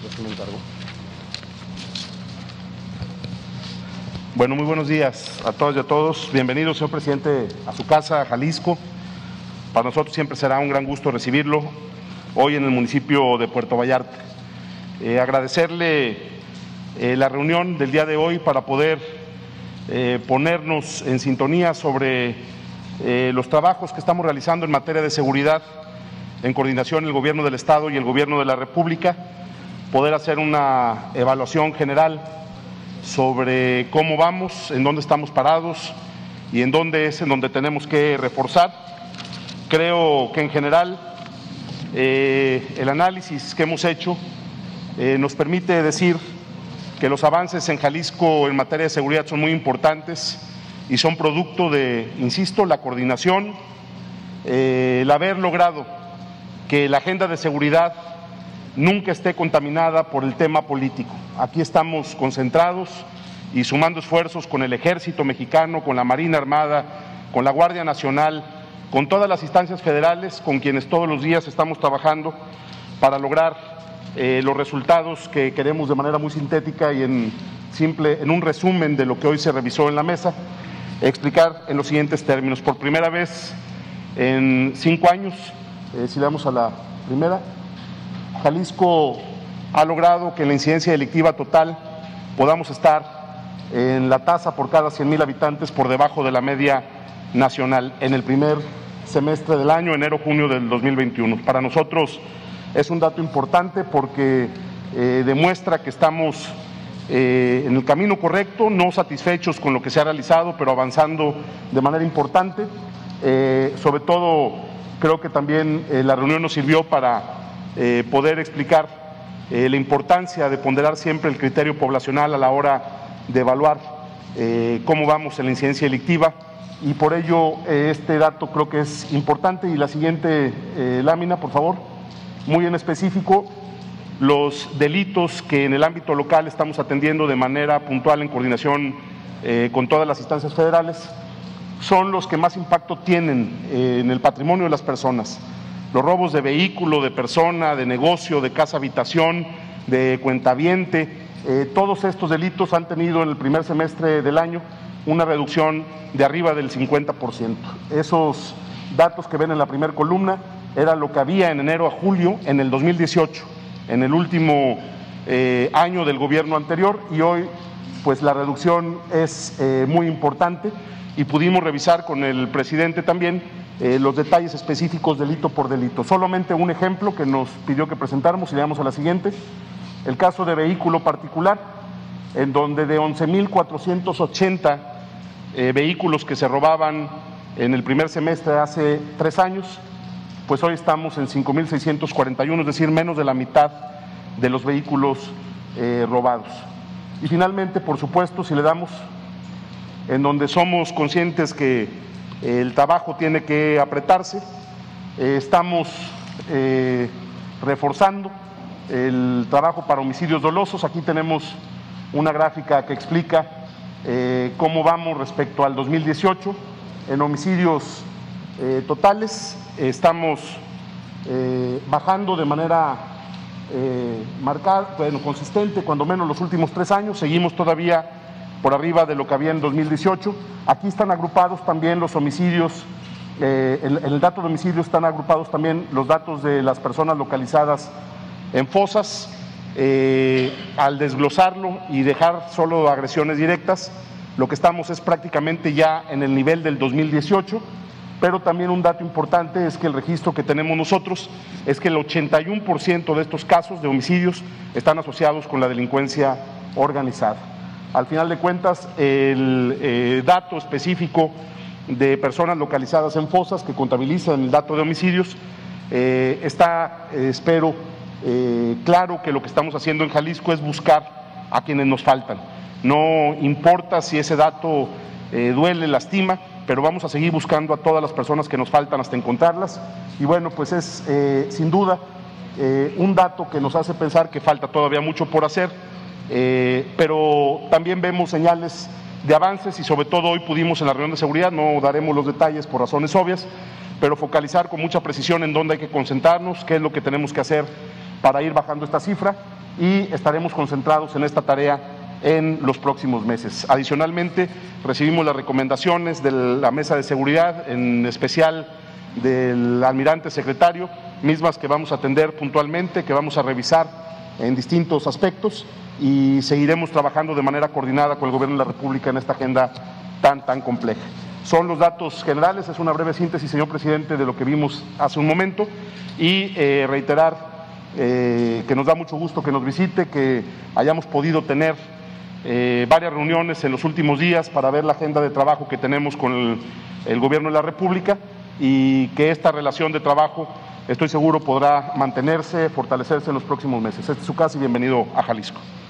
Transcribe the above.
Déjame encargo. Bueno, muy buenos días a todas y a todos. Bienvenido, señor presidente, a su casa, a Jalisco. Para nosotros siempre será un gran gusto recibirlo hoy en el municipio de Puerto Vallarta. Agradecerle la reunión del día de hoy para poder ponernos en sintonía sobre los trabajos que estamos realizando en materia de seguridad en coordinación el Gobierno del Estado y el Gobierno de la República, poder hacer una evaluación general sobre cómo vamos, en dónde estamos parados y en dónde es en donde tenemos que reforzar. Creo que en general el análisis que hemos hecho nos permite decir que los avances en Jalisco en materia de seguridad son muy importantes y son producto de, insisto, la coordinación, el haber logrado que la agenda de seguridad nunca esté contaminada por el tema político. Aquí estamos concentrados y sumando esfuerzos con el Ejército Mexicano, con la Marina Armada, con la Guardia Nacional, con todas las instancias federales con quienes todos los días estamos trabajando para lograr los resultados que queremos de manera muy sintética y en un resumen de lo que hoy se revisó en la mesa, explicar en los siguientes términos. Por primera vez en 5 años, si le damos a la primera, Jalisco ha logrado que en la incidencia delictiva total podamos estar en la tasa por cada 100,000 habitantes por debajo de la media nacional en el primer semestre del año, enero-junio del 2021. Para nosotros es un dato importante porque demuestra que estamos en el camino correcto, no satisfechos con lo que se ha realizado, pero avanzando de manera importante. Sobre todo, creo que también la reunión nos sirvió para poder explicar la importancia de ponderar siempre el criterio poblacional a la hora de evaluar cómo vamos en la incidencia delictiva, y por ello este dato creo que es importante. Y la siguiente lámina, por favor, muy en específico, los delitos que en el ámbito local estamos atendiendo de manera puntual en coordinación con todas las instancias federales, son los que más impacto tienen en el patrimonio de las personas. Los robos de vehículo, de persona, de negocio, de casa habitación, de cuentaviente, todos estos delitos han tenido en el primer semestre del año una reducción de arriba del 50%. Esos datos que ven en la primera columna era lo que había en enero a julio en el 2018, en el último año del gobierno anterior, y hoy pues la reducción es muy importante, y pudimos revisar con el presidente también los detalles específicos delito por delito. Solamente un ejemplo que nos pidió que presentáramos, y le damos a la siguiente, el caso de vehículo particular, en donde de 11,480 vehículos que se robaban en el primer semestre hace 3 años, pues hoy estamos en 5,641, es decir, menos de la mitad de los vehículos robados. Y finalmente, por supuesto, si le damos, en donde somos conscientes que el trabajo tiene que apretarse, estamos reforzando el trabajo para homicidios dolosos. Aquí tenemos una gráfica que explica cómo vamos respecto al 2018. En homicidios totales estamos bajando de manera marcada, consistente, cuando menos los últimos 3 años. Seguimos todavía por arriba de lo que había en 2018. Aquí están agrupados también los homicidios, en el dato de homicidios están agrupados también los datos de las personas localizadas en fosas. Al desglosarlo y dejar solo agresiones directas, lo que estamos es prácticamente ya en el nivel del 2018, pero también un dato importante es que el registro que tenemos nosotros es que el 81% de estos casos de homicidios están asociados con la delincuencia organizada. Al final de cuentas, el dato específico de personas localizadas en fosas que contabilizan el dato de homicidios está, espero, claro que lo que estamos haciendo en Jalisco es buscar a quienes nos faltan. No importa si ese dato duele, lastima, pero vamos a seguir buscando a todas las personas que nos faltan hasta encontrarlas. Y bueno, pues es sin duda un dato que nos hace pensar que falta todavía mucho por hacer, pero también vemos señales de avances, y sobre todo hoy pudimos en la reunión de seguridad, no daremos los detalles por razones obvias, pero focalizar con mucha precisión en dónde hay que concentrarnos, qué es lo que tenemos que hacer para ir bajando esta cifra. y estaremos concentrados en esta tarea en los próximos meses. Adicionalmente, recibimos las recomendaciones de la Mesa de Seguridad, en especial del almirante secretario, mismas que vamos a atender puntualmente, que vamos a revisar en distintos aspectos y seguiremos trabajando de manera coordinada con el Gobierno de la República en esta agenda tan compleja. Son los datos generales, es una breve síntesis, señor presidente, de lo que vimos hace un momento y reiterar que nos da mucho gusto que nos visite, que hayamos podido tener varias reuniones en los últimos días para ver la agenda de trabajo que tenemos con el Gobierno de la República y que esta relación de trabajo, estoy seguro, podrá mantenerse, fortalecerse en los próximos meses. Esta es su casa y bienvenido a Jalisco.